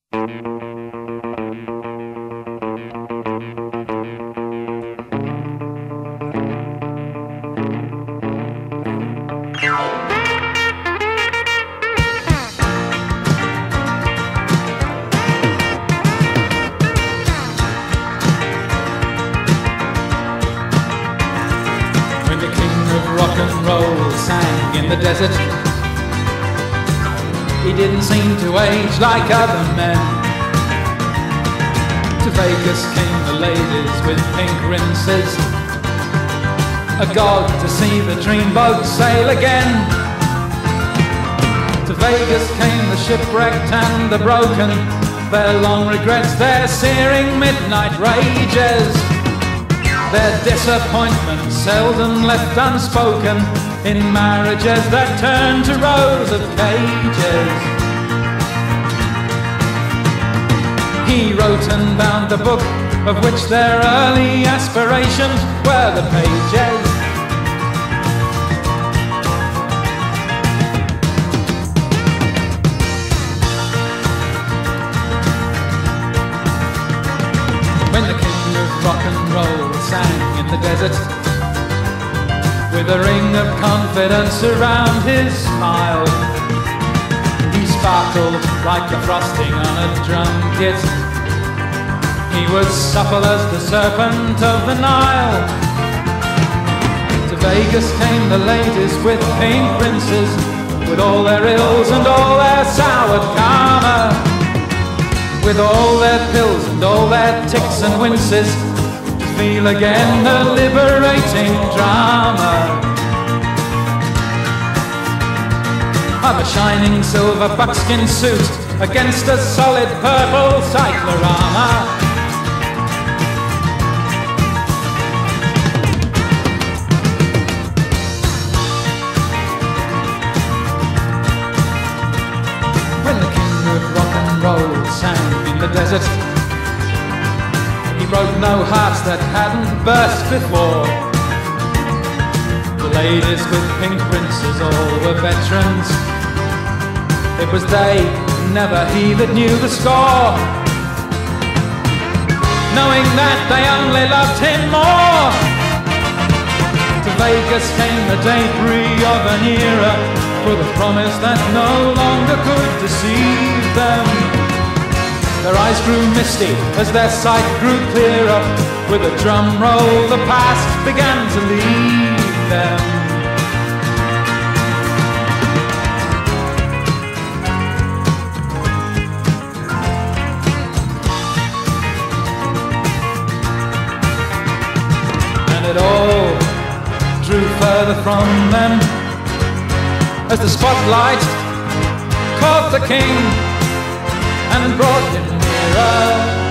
When the king of rock and roll sang in the desert, he didn't seem to age like other men. To Vegas came the ladies with pink rinses, a god to see the dreamboat sail again. To Vegas came the shipwrecked and the broken, their long regrets, their searing midnight rages, their disappointments seldom left unspoken in marriages that turned to rows of cages. He wrote and bound the book of which their early aspirations were the pages. When the king of rock and roll sang in the desert, with a ring of confidence around his smile, he sparkled like the frosting on a drum kit. He was supple as the serpent of the Nile. To Vegas came the ladies with pink princes, with all their ills and all their soured karma, with all their pills and all their ticks and winces, to feel again the liberating drama of a shining silver buckskin suit against a solid purple cyclorama. When the king of rock and roll sang in the desert, he broke no hearts that hadn't burst before. The ladies with pink princes all were veterans. It was they, never he, that knew the score, knowing that they only loved him more. To Vegas came the debris of an era, with a promise that no longer could deceive them. Their eyes grew misty as their sight grew clearer. With a drum roll the past began to leave them. And it all drew further from them as the spotlight caught the king and brought him nearer.